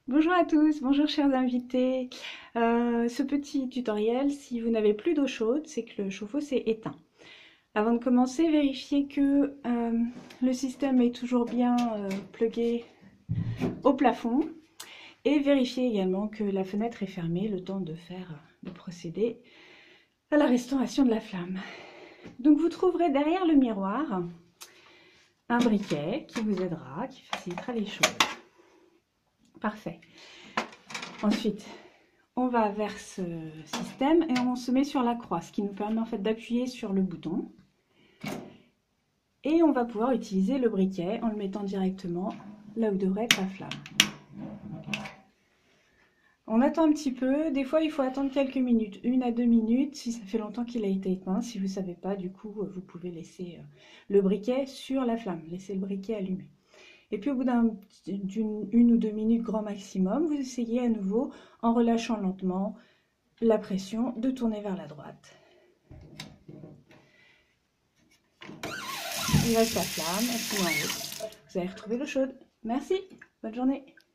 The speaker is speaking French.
Bonjour à tous, bonjour chers invités. Ce petit tutoriel, si vous n'avez plus d'eau chaude, c'est que le chauffe-eau s'est éteint. Avant de commencer, vérifiez que le système est toujours bien plugué au plafond et vérifiez également que la fenêtre est fermée le temps de procéder à la restauration de la flamme. Donc vous trouverez derrière le miroir un briquet qui vous aidera, qui facilitera les choses. Parfait. Ensuite, on va vers ce système et on se met sur la croix, ce qui nous permet en fait d'appuyer sur le bouton. Et on va pouvoir utiliser le briquet en le mettant directement là où devrait être la flamme. On attend un petit peu, des fois il faut attendre quelques minutes, 1 à 2 minutes si ça fait longtemps qu'il a été éteint. Si vous ne savez pas, du coup, vous pouvez laisser le briquet sur la flamme, laisser le briquet allumé. Et puis au bout d'une 1 ou 2 minutes grand maximum, vous essayez à nouveau, en relâchant lentement la pression, de tourner vers la droite. Il reste la flamme, elle se met en route. Vous allez retrouver l'eau chaude. Merci, bonne journée.